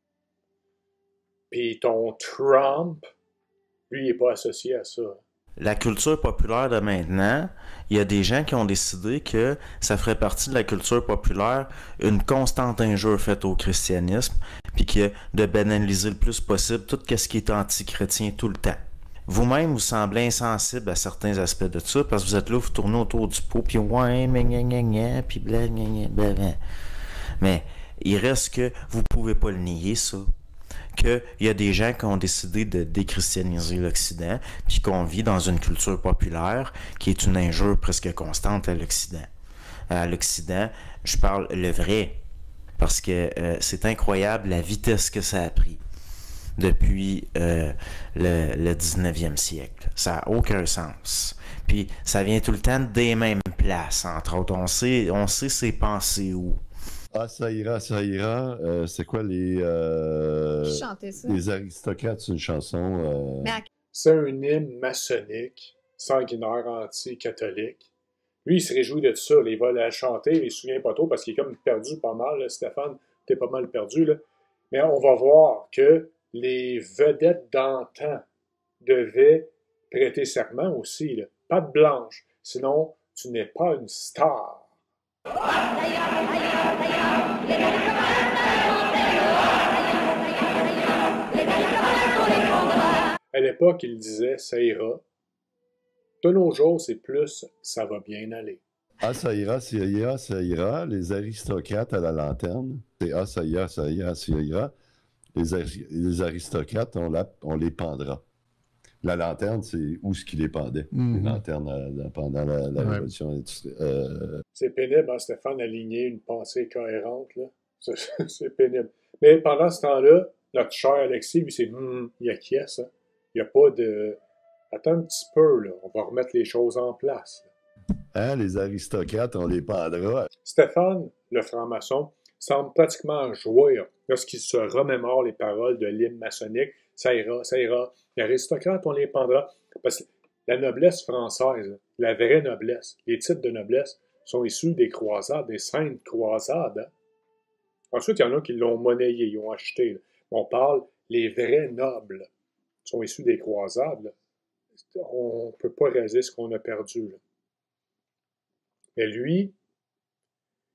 Puis ton Trump, lui, il n'est pas associé à ça. La culture populaire de maintenant, il y a des gens qui ont décidé que ça ferait partie de la culture populaire une constante injure faite au christianisme, puis que de banaliser le plus possible tout ce qui est anti-chrétien tout le temps. Vous-même, vous semblez insensible à certains aspects de ça, parce que vous êtes là, vous tournez autour du pot, puis ouais, mais gna gna gna, puis bla gna gna bla bla. Mais il reste que vous pouvez pas le nier, ça. Qu'il y a des gens qui ont décidé de déchristianiser l'Occident, puis qu'on vit dans une culture populaire qui est une injure presque constante à l'Occident. À l'Occident, je parle le vrai, parce que euh, c'est incroyable la vitesse que ça a pris depuis euh, le, le dix-neuvième siècle. Ça n'a aucun sens. Puis ça vient tout le temps des mêmes places, entre autres. On sait, on sait ses pensées où. Ah, ça ira, ça ira. Euh, c'est quoi les... Euh, Qui chantait ça? Les aristocrates, c'est une chanson... Euh... Mais à... C'est un hymne maçonnique, sanguinaire, anti-catholique. Lui, il se réjouit de ça. Là, il va la chanter, il ne se souvient pas trop parce qu'il est comme perdu pas mal. Là, Stéphane, t'es pas mal perdu. Là. Mais on va voir que les vedettes d'antan devaient prêter serment aussi. Là. Pas de blanche, sinon tu n'es pas une star. À l'époque, il disait « ça ira ». De nos jours, c'est plus « ça va bien aller ». Ah, ça ira, ça ira, ça ira. Les aristocrates à la lanterne, c'est ah, ça ira, ça ira, ça ira. Les, ari- les aristocrates, on, la, on les pendra. La lanterne, c'est où ce qui les pendait. Mm-hmm. Les lanternes euh, pendant la, la ouais. révolution. Euh... C'est pénible, hein, Stéphane, aligner une pensée cohérente. Là. C'est, c'est pénible. Mais pendant ce temps-là, notre cher Alexis, lui, c'est hum, il acquiesce. Hein. Il n'y a pas de... Attends un petit peu, là. On va remettre les choses en place. Là. Hein, les aristocrates, on les pendra. Stéphane, le franc-maçon, semble pratiquement jouir lorsqu'il se remémore les paroles de l'hymne maçonnique. Ça ira, ça ira. Les aristocrates, on les pendra. Parce que la noblesse française, la vraie noblesse, les titres de noblesse sont issus des croisades, des saintes croisades. Hein? Ensuite, il y en a qui l'ont monnayé, ils l'ont acheté. Là. On parle, les vrais nobles sont issus des croisades. Là. On ne peut pas réaliser ce qu'on a perdu. Là. Mais lui,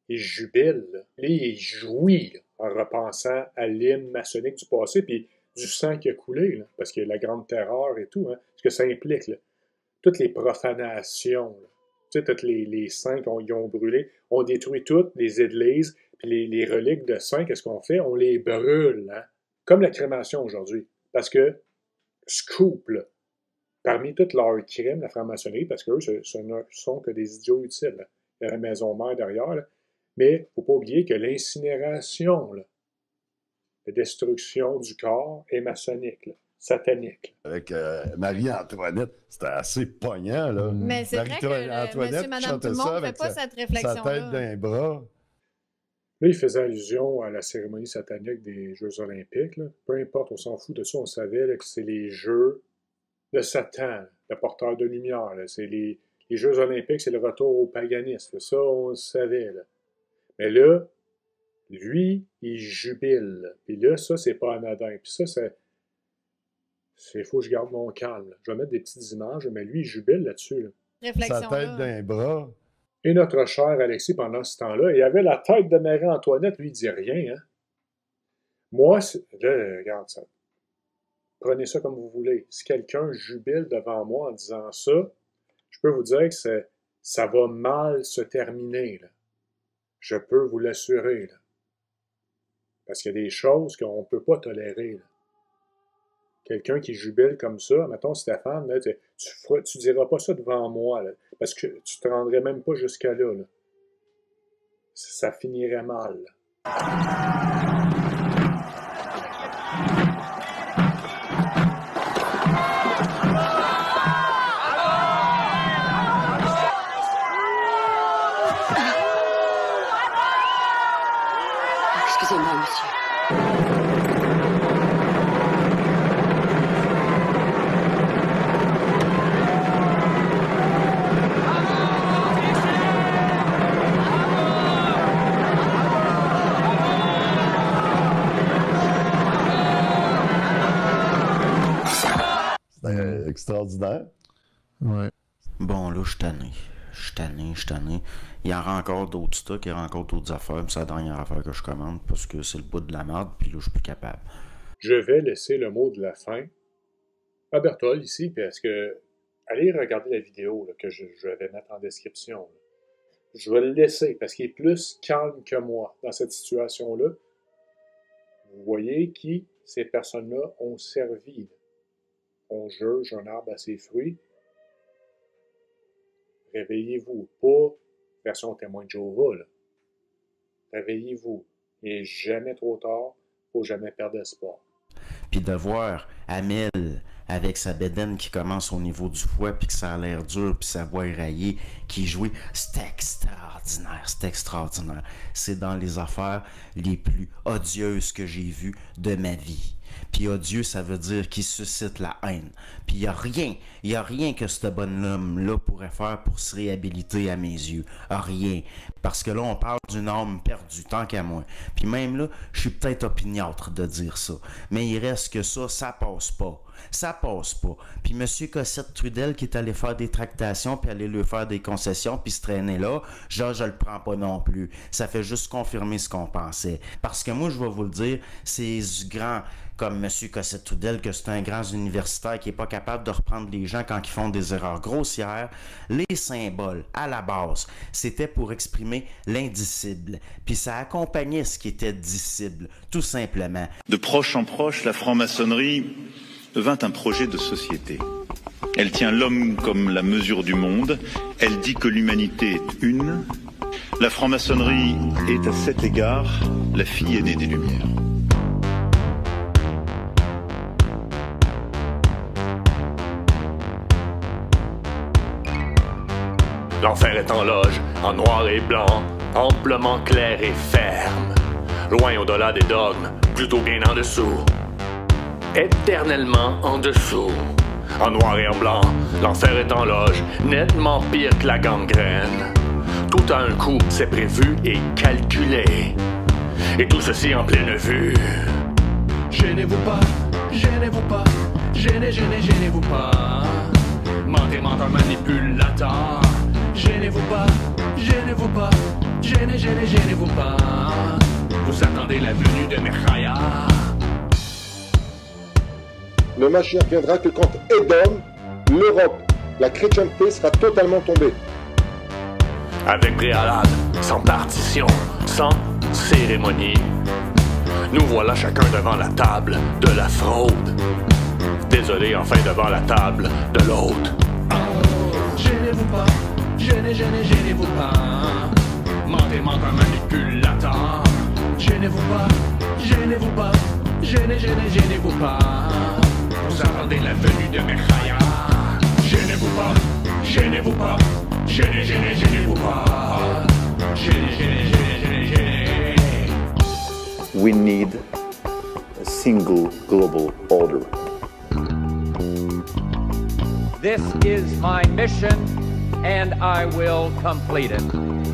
il jubile, là. Lui, il jouit là, en repensant à l'hymne maçonnique du passé, puis du sang qui a coulé, là, parce qu'il y a la grande terreur et tout, hein, ce que ça implique. Là. Toutes les profanations, là. Tu sais, tous les, les saints qui ont, ont brûlé, on détruit toutes les églises, puis les, les reliques de saints, qu'est-ce qu'on fait? On les brûle, hein? Comme la crémation aujourd'hui. Parce que, scoop, là, parmi tous leurs crimes, la franc-maçonnerie, parce qu'eux, ce, ce ne sont que des idiots utiles. Là. Il y a la maison mère derrière, là. Mais il ne faut pas oublier que l'incinération, là, la destruction du corps est maçonnique, là, satanique. Avec euh, Marie-Antoinette, c'était assez poignant, là. Mais c'est vrai que le, monsieur, madame, tout le monde ne fait pas sa, cette réflexion-là. Sa tête d'un bras. Là, il faisait allusion à la cérémonie satanique des Jeux olympiques. Là. Peu importe, on s'en fout de ça. On savait là, que c'est les Jeux de Satan, le porteur de lumière. Là. C'est les, les Jeux olympiques, c'est le retour au paganisme. Ça, on le savait. Là. Mais là, lui, il jubile. Puis là, ça, c'est pas anodin. Puis ça, c'est... Il faut que je garde mon calme. Là. Je vais mettre des petites images, mais lui, il jubile là-dessus. Là. Sa tête d'un bras. Et notre cher Alexis, pendant ce temps-là, il avait la tête de Marie-Antoinette. Lui, il dit rien. Hein? Moi, là, regarde ça. Prenez ça comme vous voulez. Si quelqu'un jubile devant moi en disant ça, je peux vous dire que c'est, ça va mal se terminer. Là. Je peux vous l'assurer. Là. Parce qu'il y a des choses qu'on ne peut pas tolérer. Là. Quelqu'un qui jubile comme ça, mettons Stéphane, là, tu ne tu diras pas ça devant moi, là, parce que tu te rendrais même pas jusqu'à là, là. Ça finirait mal. Excusez-moi, monsieur. C'était extraordinaire. Ouais. Bon, là, je suis tanné. Je suis tanné, je suis tanné. Il y aura encore d'autres stocks, il y aura encore d'autres affaires. C'est la dernière affaire que je commande parce que c'est le bout de la merde, puis là, je suis plus capable. Je vais laisser le mot de la fin à Berthold ici, parce que allez regarder la vidéo là, que je, je vais mettre en description. Là. Je vais le laisser parce qu'il est plus calme que moi dans cette situation-là. Vous voyez qui ces personnes-là ont servi. Là. On juge un arbre à ses fruits. Réveillez-vous. Pas version témoin de Jéhovah, là. Réveillez-vous. Il n'est jamais trop tard. Faut jamais perdre espoir. Puis de voir Amel avec sa bédaine qui commence au niveau du foie, puis que ça a l'air dur, puis sa voix éraillée, qui jouait, c'est extraordinaire, c'est extraordinaire. C'est dans les affaires les plus odieuses que j'ai vues de ma vie. Puis odieux, ça veut dire qu'il suscite la haine. Puis il n'y a rien, il n'y a rien que ce bonhomme-là pourrait faire pour se réhabiliter à mes yeux. Rien. Parce que là, on parle d'une âme perdue, tant qu'à moi. Puis même là, je suis peut-être opiniâtre de dire ça. Mais il reste que ça, ça passe pas. Ça passe pas. Puis M. Cossette-Trudel qui est allé faire des tractations, puis aller lui faire des concessions, puis se traîner là, genre, je le prends pas non plus. Ça fait juste confirmer ce qu'on pensait. Parce que moi, je vais vous le dire, c'est grand comme M. Cossette-Trudel, que c'est un grand universitaire qui est pas capable de reprendre les gens quand ils font des erreurs grossières. Les symboles, à la base, c'était pour exprimer l'indicible. Puis ça accompagnait ce qui était dicible, tout simplement. De proche en proche, la franc-maçonnerie devint un projet de société. Elle tient l'homme comme la mesure du monde. Elle dit que l'humanité est une. La franc-maçonnerie est à cet égard la fille aînée des Lumières. L'enfer est en loge, en noir et blanc, amplement clair et ferme. Loin au-delà des dogmes, plutôt bien en dessous. Éternellement en dessous. En noir et en blanc, l'enfer est en loge, nettement pire que la gangrène. Tout à un coup, c'est prévu et calculé. Et tout ceci en pleine vue. Gênez-vous pas, gênez-vous pas, gênez, gênez, gênez-vous pas. Mentez, menteur, manipulateur. Gênez-vous pas, gênez-vous pas, gênez, gênez, gênez-vous pas. Vous attendez la venue de Mechaya. Le Mashiach viendra que quand Édom, l'Europe, la chrétienté sera totalement tombée. Avec préalable, sans partition, sans cérémonie. Nous voilà chacun devant la table de la fraude. Désolé, enfin devant la table de l'autre. Oh, gênez-vous pas, gênez, gênez, gênez-vous pas. Mentez, mentez, manipulateur. Gênez-vous pas, gênez-vous pas, gênez, gênez, gênez-vous pas. Vous attendez la venue de Mechaya. Gênez-vous pas, gênez-vous pas, gênez, gênez, gênez-vous pas. Gênez, gênez, gênez, gênez, gênez. We need a single global order. This is my mission, and I will complete it.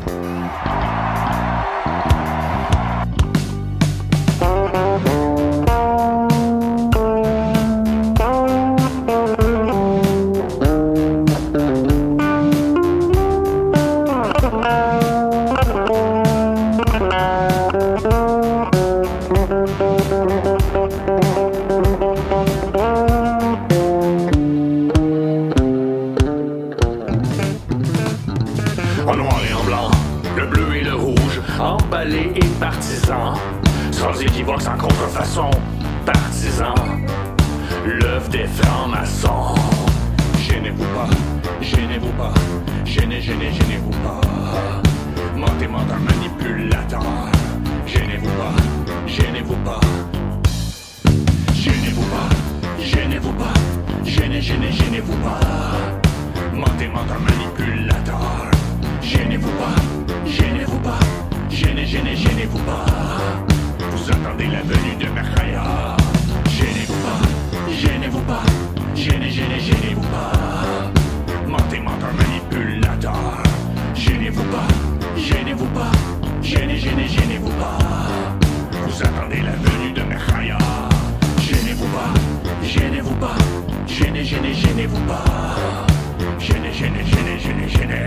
En noir et en blanc, le bleu et le rouge, emballés et partisans, sans équivoque, sans contrefaçon, partisans, l'œuvre des francs-maçons. Gênez-vous pas, gênez-vous pas, gênez, gênez, gênez-vous pas. Mentez, menteur, manipulateur. Gênez-vous pas, gênez-vous pas. Gênez-vous pas, gênez-vous pas, gênez, gênez, gênez-vous pas. Mentez, menteur, manipulateur. Gênez-vous pas, gênez-vous pas, gênez, gênez, gênez-vous pas. Vous attendez la venue de Mechaya. Gênez-vous pas, gênez-vous pas, gênez, gênez, gênez-vous pas. Mentez, menteur, manipulateur. Gênez-vous pas, gênez-vous pas, gênez, gênez, gênez-vous pas. Vous attendez la venue de Mechaya. Gênez-vous pas, gênez-vous pas, gênez, gênez, gênez-vous pas. Gênez, gênez, gênez, gênez, gênez.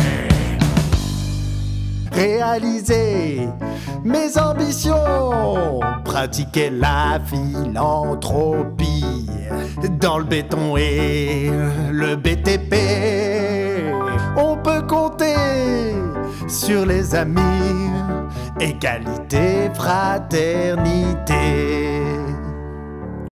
Réaliser mes ambitions, pratiquer la philanthropie dans le béton et le B T P. On peut compter sur les amis, égalité, fraternité.